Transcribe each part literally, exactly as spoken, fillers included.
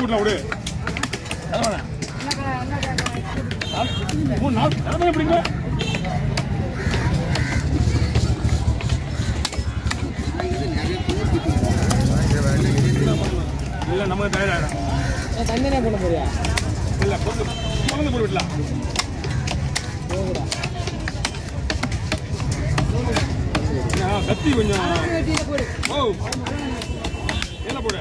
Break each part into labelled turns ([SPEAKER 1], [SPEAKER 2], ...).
[SPEAKER 1] போடலாம் விடு. மூணு நாள் எத்தனை எப்படிங்க? இல்லை நம்ம டயர்ட் ஆகிடும்.
[SPEAKER 2] தண்ணி பண்ண போறியா?
[SPEAKER 1] இல்லை கொஞ்சம் குழந்தை போட்டு விடலாம். கத்தி கொஞ்சம் ஓ என்ன போடு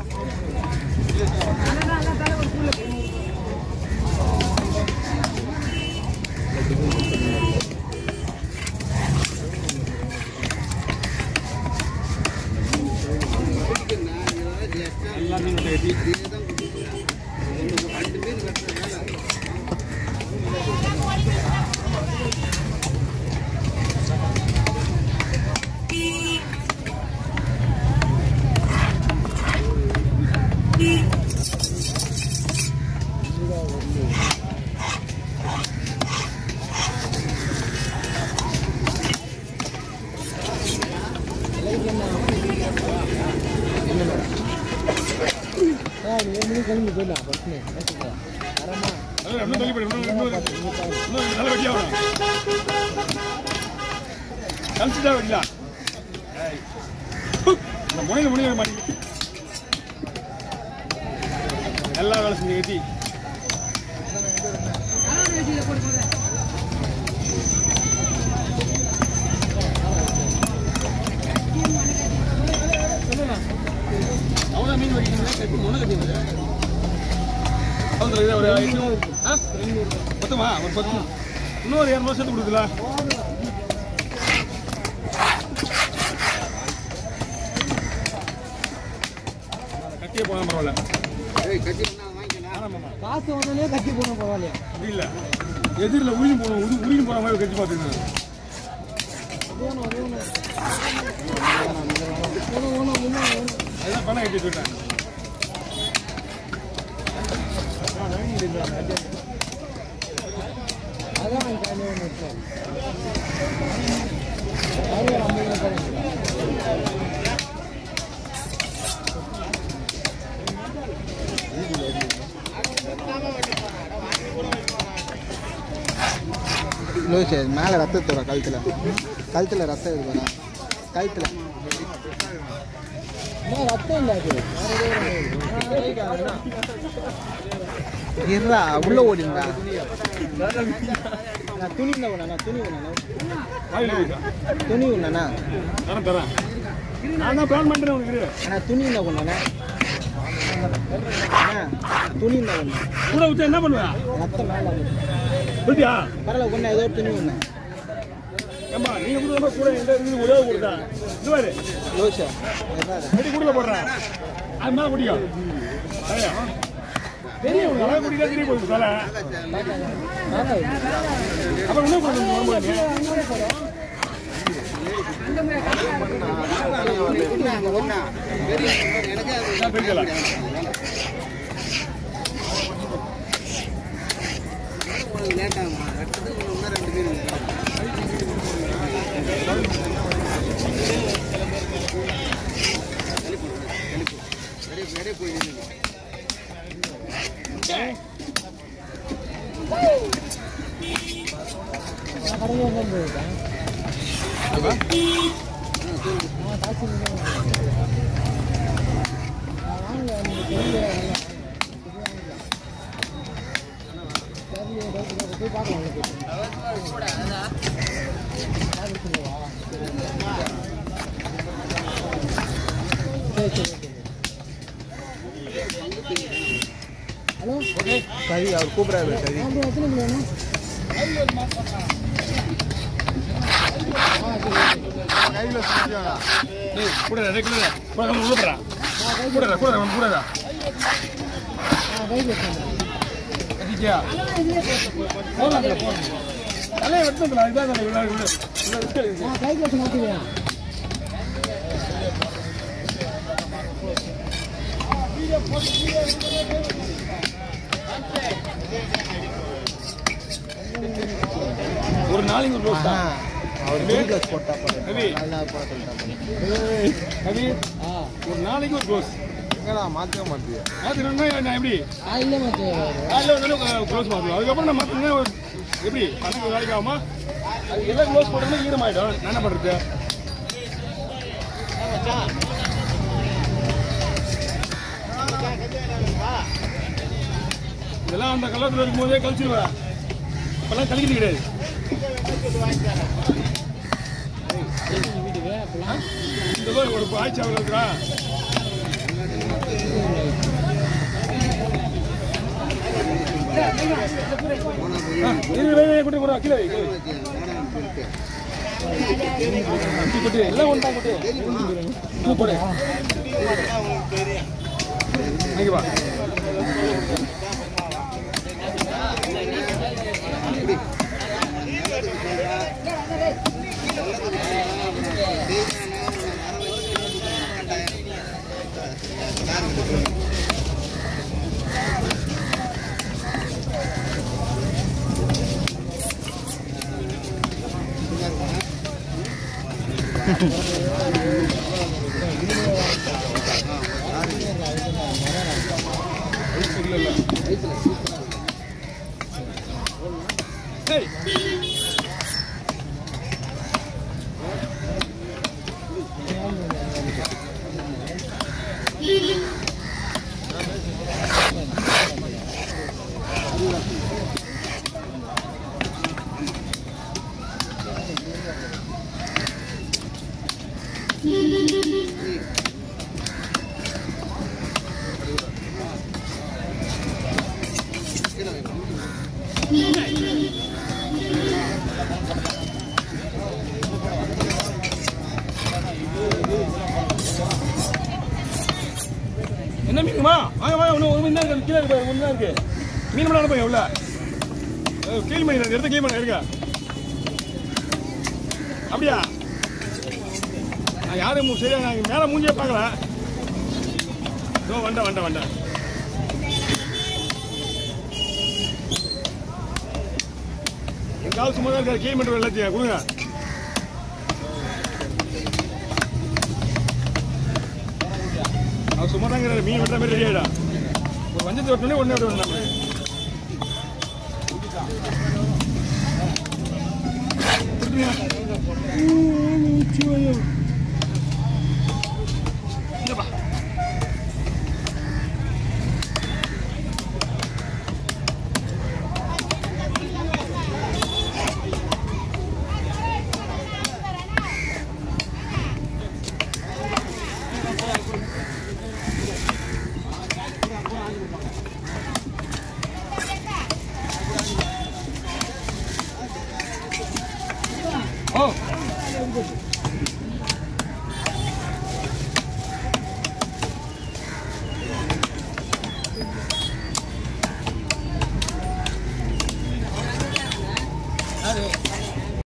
[SPEAKER 1] எல்லாம் மீன் கட்டி
[SPEAKER 2] கிளம்பி போயிடலாம் பிரச்சனை
[SPEAKER 1] கழிச்சுட்டா வரலாம் முனையில முடிய மாட்டேங்குது எல்லா வேலை செஞ்சு கட்டி அவ்வளோ மீன் வடிக்கிறீங்களா கட்டி முனை கட்டி ஒரு ஐநூறு மொத்தமா ஒரு பத்து இன்னொரு இரநூறு சேர்த்து கொடுக்கல கட்டியே போனா பரவாயில்ல
[SPEAKER 2] காசு வந்தாலே கட்டி போனா பரவாயில்லையா
[SPEAKER 1] அப்படி இல்லை எதிரில் உரிஞ்சு போகணும் உது உரிஞ்சு போன மாதிரி கட்டி பார்த்துருக்கேன் அதுதான் பணம் கட்டி போயிட்டேன்
[SPEAKER 2] மேல ரத்தத்தோட கழுத்துல கழுத்துல ரத்தம் இருக்குதா கழுத்துல ரத்தம் இல்ல உள்ள ஓடிங்களா துணி இல்ல துணி துணி ஒண்ணா
[SPEAKER 1] தரேன் நான் தான் பிளான் பண்றேன் உனக்கு
[SPEAKER 2] அண்ணா துணி இல்ல ஒண்ணா துணி இல்ல ஒண்ணு
[SPEAKER 1] கூட வச்சு என்ன பண்ணுவேன்
[SPEAKER 2] ரத்தம் மேல
[SPEAKER 1] புரியா
[SPEAKER 2] பரவாயில்ல ஒண்ணு ஏதோ துணி ஒண்ணு
[SPEAKER 1] ஏம்பா நீங்க கூட கூட எந்த இருக்குது ஒரே கொடுத்தா இது பாரு
[SPEAKER 2] யோசிச்சா
[SPEAKER 1] வெடி கூடல போடுறேன் அது மேல பிடிக்கும் பெரிய ஒரு அளவு குடிக்கா தெரிய போகுது தலை அப்புறம் இன்னும் போடுங்க
[SPEAKER 2] ஹலோ
[SPEAKER 1] ஓகே
[SPEAKER 2] சரி அவர் கூப்பிடுறாரு சரி எத்தனை கிலோ வேணும்
[SPEAKER 1] கையில் செஞ்சாடா டேய் கூட ரெண்டு கிலோ கூட உள்ள போறா கூட கூட கூட
[SPEAKER 2] ஆ கையில் செஞ்சு
[SPEAKER 1] கட்டியா போலாம் போலாம் தலை வெட்டல இதான் இவ்வளவு இவ்வளவு
[SPEAKER 2] ஆ கையில் வச்சு மாத்தியா
[SPEAKER 1] ஒரு நாளைக்கு ஒரு ரோஸ் தான்
[SPEAKER 2] அவர் வீடியோஸ் போட்டா பாரு
[SPEAKER 1] ரவி
[SPEAKER 2] நல்லா போட சொல்லிட்டா
[SPEAKER 1] ரவி ஆ ஒரு நாளைக்கு ஒரு ரோஸ்
[SPEAKER 2] எங்கடா மாற்றவே மாட்டேன்
[SPEAKER 1] மாற்றினா நான் எப்படி
[SPEAKER 3] காலையில மாற்றுவேன்.
[SPEAKER 1] காலையில் வந்தாலும் க்ளோஸ் மாற்றுவோம். அதுக்கப்புறம் நான் மாற்றினா எப்படி பணத்துக்கு வேலைக்கு ஆகுமா? அது எல்லாம் க்ளோஸ் போட்டோம்னா ஈரமாயிடும். நான் என்ன பண்ணுறது? இதெல்லாம் அந்த கல்லத்தில் இருக்கும்போதே கழிச்சிருவேன். இப்பெல்லாம் கழிக்கிறது கிடையாது.
[SPEAKER 3] வீட்டுக்கு அப்பெல்லாம்
[SPEAKER 1] இந்த மாதிரி ஒரு ஆய்ச்சி அவ்வளோ இருக்கிறா. குட்டி போடுறா கீழே குட்டி எல்லாம் ஒன்றா குட்டி போடு அங்கே வா. Hey! என்ன மீனுமா? வாங்க வாங்க ஒன்று ஒரு மீன் தான் இருக்கு. கீழே இருக்கு ஒன்று தான் இருக்கு. மீன் மட்டும் அனுப்புங்க உள்ள. கீழ் மீன் எடுத்து கீழ் மீன் எடுக்க. அப்படியா? நான் யாரும் சரியா நான் மேலே மூஞ்சியே பார்க்கல. இதோ வண்டா வண்டா வண்டா. என் கால் சும்மா தான் இருக்காது. கீழ் மீன் எல்லாத்தையும் கொடுங்க. அவர் சும்மா தாங்க மீன் வெட்டுற மாதிரி ரெடி ஆகிடா. ஒரு வஞ்சத்தை வெட்டனே ஒன்றே விட வேண்டாம். Oh!